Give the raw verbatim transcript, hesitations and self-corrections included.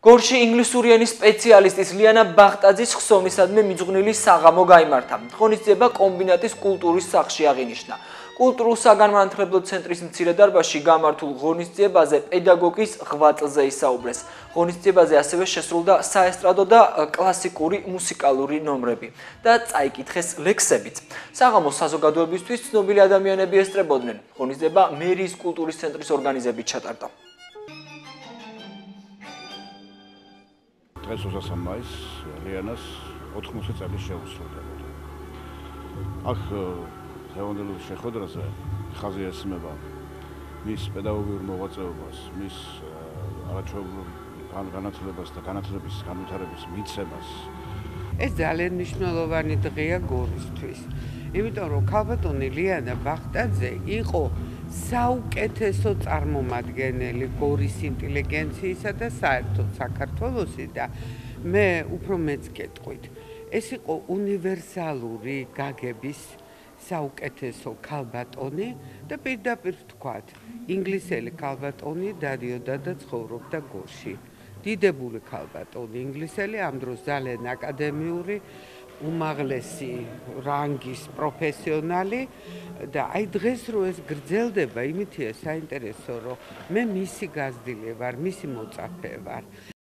გორში ინგლისური ენის სპეციალისტის ლიანა ბაღტაძის ხსოვნისადმი მიძღვნილი საღამო გაიმართა. ღონისძიება კომბინატის კულტურის სახლში აღინიშნა. კულტურულ საგანმანათლებლო ცენტრის მცირე დარბაზში გამართულ ღონისძიებაზე პედაგოგის ღვაწლზე ისაუბრეს. ღონისძიებაზე ასევე შესრულდა საესტრადო და კლასიკური მუსიკალური ნომრები და წაიკითხეს ლექსებიც. საღამოს საზოგადოებისთვის ცნობილი ადამიანები ესწრებოდნენ. ღონისძიება მერიის კულტურის ცენტრის ორგანიზებით ჩატარდა. დღეს ოცდაათი მაისს ლიანას ოთხმოცი წელი შეუსრულდებოდა. აქ დღევანდელ შეხვედრაზე ხაზი ესმება მის პედაგოგიურ მოღვაწეობას, მის არაჩვეულებრივ განათლებას და განათლების განვითარების მიცემას. ეს ძალიან მნიშვნელოვანი დღეა გორისთვის. იმიტომ რომ ქალბატონი ლიანა ბაღტაძე იყო საუკეთესო წარმომადგენელი გორის ინტელიგენციისა და საერთოდ საქართველოსი და მე უფრო მეც გეტყვით. ეს იყო უნივერსალური გაგების საუკეთესო ქალბატონი და პირდაპირ ვთქვათ, ინგლისელი ქალბატონი დადიოდა და ცხოვრობდა გორში. დიდებული ქალბატონი ინგლისელი, ამ დროს ძალიან აკადემიური, უმაღლესი რანგის პროფესიონალი და აი დღეს რო ეს გრძელდება, იმითია საინტერესო, რომ მე მისი გაზრდილი ვარ, მისი მოწაფე ვარ.